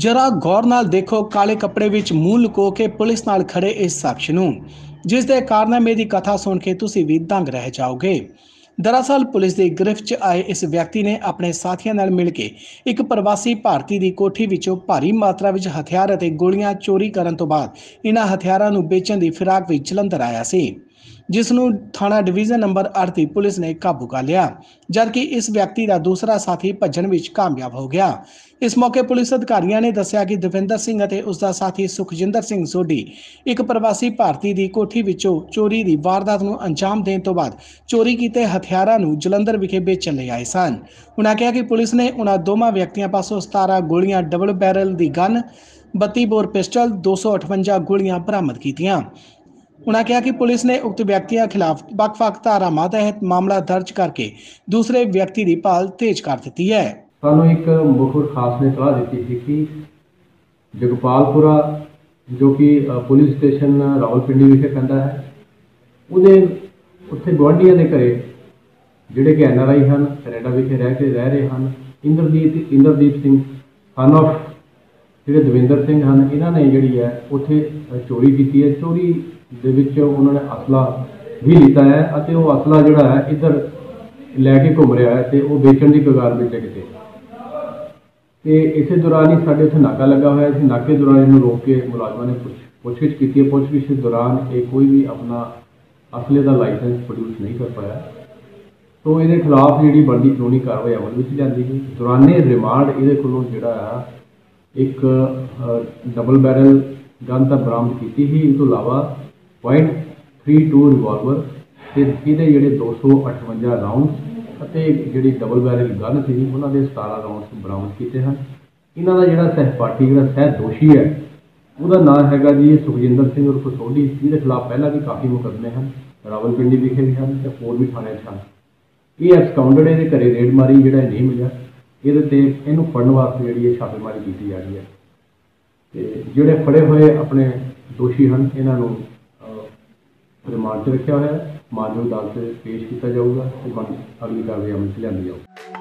जरा गौर नाल देखो काले कपड़े विच मूंह लुको के पुलिस नाल खड़े इस शख्स नूं, जिस दे कारनामे दी कथा सुन के तुसीं भी दंग रह जाओगे। दरअसल पुलिस की गिरफ्त च आए इस व्यक्ति ने अपने साथियों नाल मिल के एक प्रवासी भारती की कोठी विचों भारी मात्रा विच हथियार अते गोलियां चोरी करन तो बाद इन्हां हथियारां नूं बेचण दी फिराक विच जलंधर आया सी, जिस नूं थाणा डिवीजन नंबर 8 की पुलिस ने काबू कर लिया, जबकि इस व्यक्ति का दूसरा साथी भज्जण विच कामयाब हो गया। इस मौके पुलिस अधिकारियों ने दस्सिया कि दविंदर सिंह अते उसका साथी सुखजिंदर सिंह सोढी एक प्रवासी भारती की कोठी विचों चोरी की वारदात नूं अंजाम देण तो बाद चोरी कीते हथियारां नूं जलंधर विखे बेचण लई आए सन। उन्होंने कहा कि पुलिस ने उन्हां दोवां व्यक्तियों पासों 17 गोलियां डबल बैरल की गन, 32 बोर पिस्टल, 258 गोलियां बरामद कीतियां। उन्होंने कहा कि पुलिस ने उक्त व्यक्तियों खिलाफ ਵੱਖ-ਵੱਖ ਧਾਰਾਵਾਂ तहत मामला दर्ज करके दूसरे व्यक्ति की भाल तेज कर दी है। ਸਾਨੂੰ ਇੱਕ ਮੁਖਬਰ ਖਾਸ ਨੇ ਸਲਾਹ ਦਿੱਤੀ ਸੀ ਕਿ ਜਗਪਾਲਪੁਰਾ ਜੋ ਕਿ ਪੁਲਿਸ ਸਟੇਸ਼ਨ ਰਾਵਲਪਿੰਡੀ ਵਿਖੇ ਪੈਂਦਾ ਹੈ, ਉਹਦੇ ਉੱਥੇ ਗੁਆਂਢੀਆਂ ਦੇ ਘਰੇ ਜਿਹੜੇ ਕਿ NRI ਹਨ, ਕੈਨੇਡਾ ਵਿਖੇ ਰਹਿ ਰਹੇ ਹਨ, ਇੰਦਰਦੀਪ ਸਿੰਘ ਸਨ ਆਫ ਜਿਹੜੇ ਦਵਿੰਦਰ ਸਿੰਘ ਹਨ, ਇਹਨਾਂ ਨੇ ਜਿਹੜੀ ਹੈ ਉੱਥੇ ਚੋਰੀ ਕੀਤੀ ਹੈ। ਚੋਰੀ ਦੇ ਵਿੱਚ ਉਹਨਾਂ ਨੇ ਅਸਲਾ ਵੀ ਲਿੱਤਾ ਹੈ ਅਤੇ ਉਹ ਅਸਲਾ ਜਿਹੜਾ ਹੈ ਇੱਧਰ ਲੈ ਕੇ ਘੁੰਮ ਰਿਹਾ ਹੈ ਤੇ ਉਹ ਵੇਚਣ ਦੀ ਕਗਾਰ ਵਿੱਚ ਹੈ ਕਿਤੇ। ਤੇ ਇਸੇ ਦੌਰਾਨ ਹੀ ਸਾਡੇ ਉੱਥੇ ਨਾਕਾ ਲੱਗਾ ਹੋਇਆ ਸੀ। ਨਾਕੇ ਦੌਰਾਨ ਇਹਨੂੰ ਰੋਕ ਕੇ ਮੁਲਾਜ਼ਮਾਂ ਨੇ ਪੁੱਛਗਿੱਛ ਕੀਤੀ ਹੈ। ਪੁੱਛਗਿੱਛ ਦੌਰਾਨ ਇਹ ਕੋਈ ਵੀ ਆਪਣਾ ਅਸਲੇ ਦਾ ਲਾਇਸੈਂਸ ਪ੍ਰੋਡਿਊਸ ਨਹੀਂ ਕਰ ਪਾਇਆ, तो ये खिलाफ जी बनती कानूनी कार्रवाई अमल में लियांदी गई। दौराने रिमांड ये को जोड़ा एक डबल बैरल गन तो बरामद की ही, इस तो इलावा .32 रिवॉल्वर तो ये जोड़े 258 राउंड जी डबल बैरल गन सी उन्होंने 17 राउंड बरामद किए हैं। इन्हों का जोड़ा सहपाठी जो सह दोषी है वह नाम है जी सुखजिंदर सिंह उर्फ सोढी, जिसके खिलाफ पहला भी काफ़ी मुकदमे हैं, रावलपिंडी विखे भी हैं तो होर भी थाने हैं। ये एक्सकाउंडेड ये घरे रेड मारी जोड़ा नहीं मिला, ये फड़न वास्ते जी छापेमारी की जा रही है। तो जोड़े फड़े हुए अपने दोषी हैं इन्हों रिमांड से रखा हुआ है, मानयोग अदालत पेश किया जाऊगा, अगली कार्रवाई अमल च लियांदी जाऊगी।